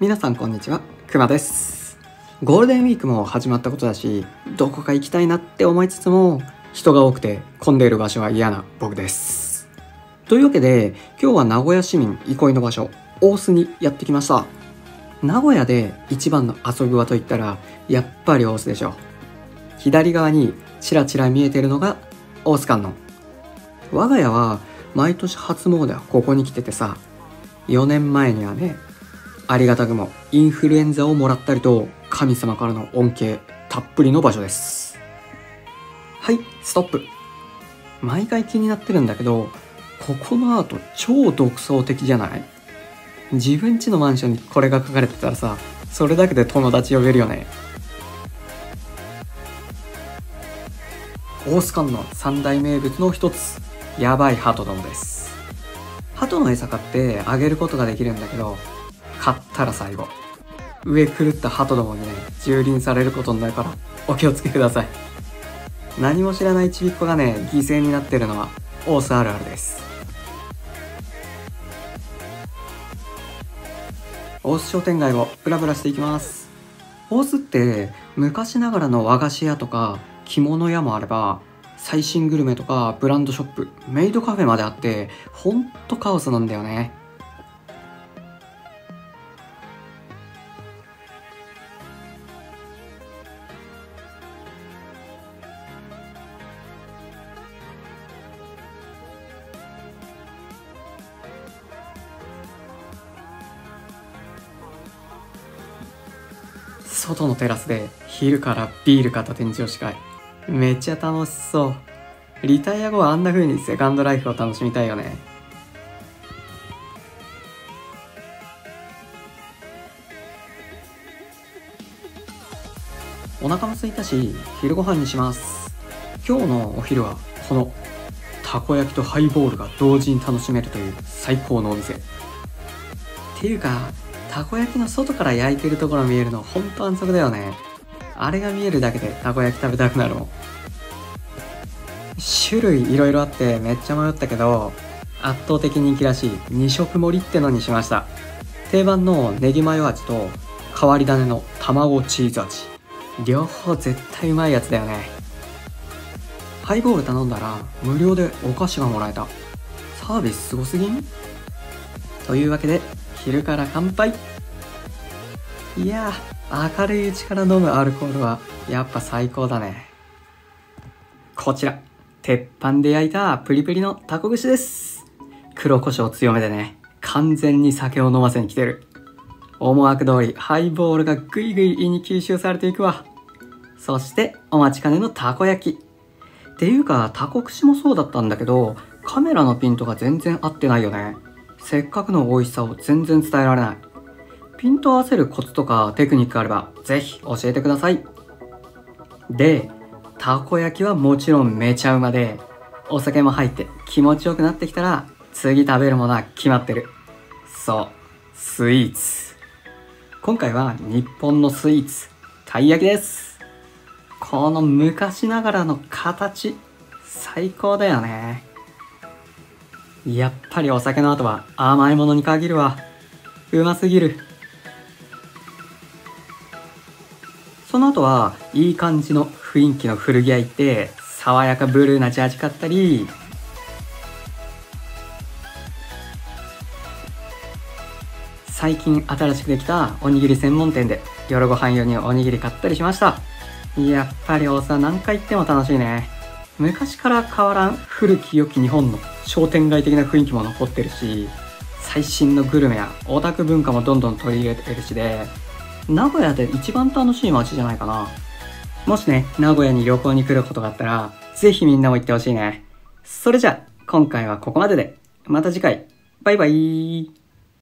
皆さんこんにちは、くまです。ゴールデンウィークも始まったことだし、どこか行きたいなって思いつつも人が多くて混んでいる場所は嫌な僕です。というわけで今日は名古屋市民憩いの場所、大須にやってきました。名古屋で一番の遊び場といったらやっぱり大須でしょ。左側にちらちら見えてるのが大須観音。我が家は毎年初詣はここに来ててさ、4年前にはね、ありがたくもインフルエンザをもらったりと神様からの恩恵たっぷりの場所です。はい、ストップ。毎回気になってるんだけど、ここのアート超独創的じゃない？自分家のマンションにこれが書かれてたらさ、それだけで友達呼べるよね。大須観音三大名物の一つ、やばい鳩丼です。鳩の餌買ってあげることができるんだけど、買ったら最後上狂った鳩どもにね蹂躙されることになるからお気をつけください。何も知らないちびっ子がね犠牲になってるのは大須あるあるです。大須商店街をブラブラしていきます。大須って昔ながらの和菓子屋とか着物屋もあれば、最新グルメとかブランドショップ、メイドカフェまであって、ほんとカオスなんだよね。外のテラスで昼からビール片手に女子会、めっちゃ楽しそう。リタイア後はあんな風にセカンドライフを楽しみたいよね。お腹も空いたし昼ご飯にします。今日のお昼はこのたこ焼きとハイボールが同時に楽しめるという最高のお店っていうか、たこ焼きの外から焼いてるところ見えるのほんと安息だよね。あれが見えるだけでたこ焼き食べたくなるもん。種類いろいろあってめっちゃ迷ったけど、圧倒的人気らしい2色盛りってのにしました。定番のネギマヨ味と変わり種の卵チーズ味、両方絶対うまいやつだよね。ハイボール頼んだら無料でお菓子がもらえた。サービスすごすぎん？というわけで昼から乾杯。いやー、明るいうちから飲むアルコールはやっぱ最高だね。こちら鉄板で焼いたプリプリのタコ串です。黒胡椒強めでね、完全に酒を飲ませに来てる。思惑通りハイボールがぐいぐい胃に吸収されていくわ。そしてお待ちかねのたこ焼きっていうか、タコ串もそうだったんだけど、カメラのピントが全然合ってないよね。せっかくの美味しさを全然伝えられない。ピント合わせるコツとかテクニックあればぜひ教えてください。で、たこ焼きはもちろんめちゃうまで、お酒も入って気持ちよくなってきたら次食べるものは決まってる。そう、スイーツ。今回は日本のスイーツ、たい焼きです。この昔ながらの形、最高だよね。やっぱりお酒の後は甘いものに限るわ。うますぎる。その後はいい感じの雰囲気の古着屋行って爽やかブルーなジャージ買ったり、最近新しくできたおにぎり専門店で夜ご飯用におにぎり買ったりしました。やっぱり大須は何回行っても楽しいね。昔から変わらん古き良き日本の商店街的な雰囲気も残ってるし、最新のグルメやオタク文化もどんどん取り入れてるしで、名古屋で一番楽しい街じゃないかな。もしね、名古屋に旅行に来ることがあったらぜひみんなも行ってほしいね。それじゃあ今回はここまでで、また次回。バイバイ。